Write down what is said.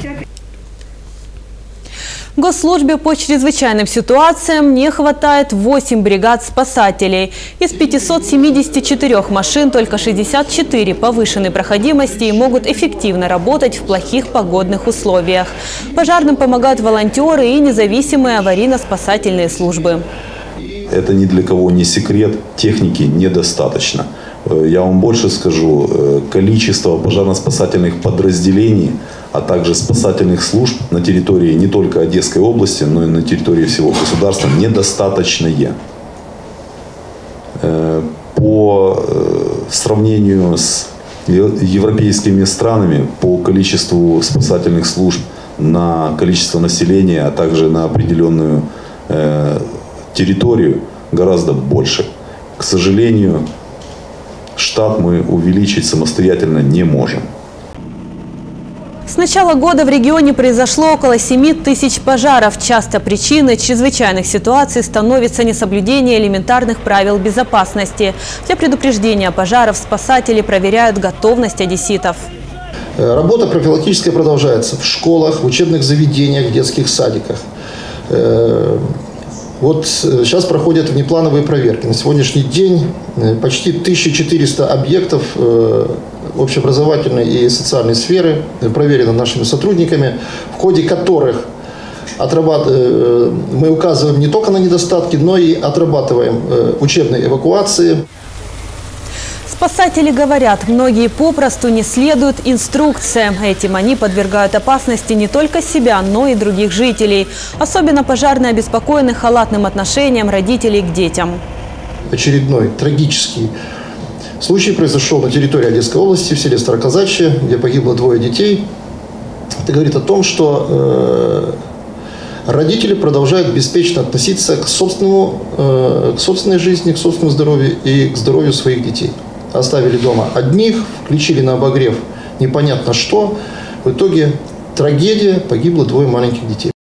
Госслужбе по чрезвычайным ситуациям не хватает 8 бригад спасателей. Из 574 машин только 64 повышенной проходимости и могут эффективно работать в плохих погодных условиях. Пожарным помогают волонтеры и независимые аварийно-спасательные службы. Это ни для кого не секрет, техники недостаточно. Я вам больше скажу, количество пожарно-спасательных подразделений, а также спасательных служб на территории не только Одесской области, но и на территории всего государства недостаточное. По сравнению с европейскими странами, по количеству спасательных служб на количество населения, а также на определенную территорию гораздо больше. К сожалению, штат мы увеличить самостоятельно не можем. С начала года в регионе произошло около 7 тысяч пожаров. Часто причиной чрезвычайных ситуаций становится несоблюдение элементарных правил безопасности. Для предупреждения пожаров спасатели проверяют готовность одесситов. Работа профилактическая продолжается в школах, в учебных заведениях, в детских садиках. Вот сейчас проходят внеплановые проверки. На сегодняшний день почти 1400 объектов общеобразовательной и социальной сферы проверено нашими сотрудниками, в ходе которых мы указываем не только на недостатки, но и отрабатываем учебные эвакуации. Спасатели говорят, многие попросту не следуют инструкциям. Этим они подвергают опасности не только себя, но и других жителей. Особенно пожарные обеспокоены халатным отношением родителей к детям. Очередной трагический случай произошел на территории Одесской области, в селе Староказачье, где погибло 2 детей. Это говорит о том, что родители продолжают беспечно относиться к собственной жизни, к собственному здоровью и к здоровью своих детей. Оставили дома одних, включили на обогрев непонятно что. В итоге трагедия, погибло 2 маленьких детей.